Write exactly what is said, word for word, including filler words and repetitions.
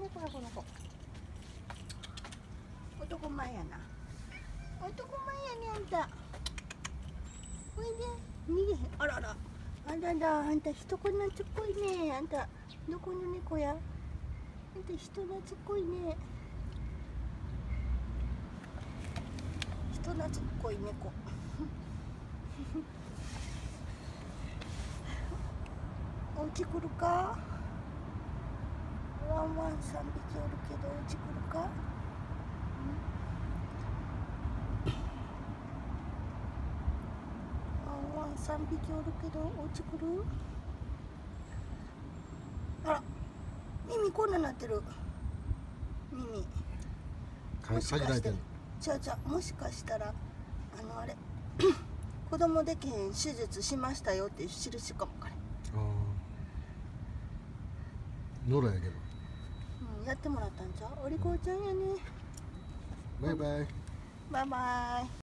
猫やこの子。男前やな。男前やねあんた。おいで、逃げへん。あらら。あらら、あんた人懐っこいね。あんたどこの猫や。あんた人懐っこいね。人懐っこい猫。お家来るか。ワンワンさんびきおるけどお家来るか。ワンワンさんびきおるけどお家来る。あら、耳こんななってる。耳かじられてる。 じゃあじゃあもしかしたらあのあれ子供でけへん手術しましたよっていう印かもかれ。 ああ、ノラやけど。 うん、やってもらったんちゃう。お利口ちゃんやね。 バイバイ。 バイバイ。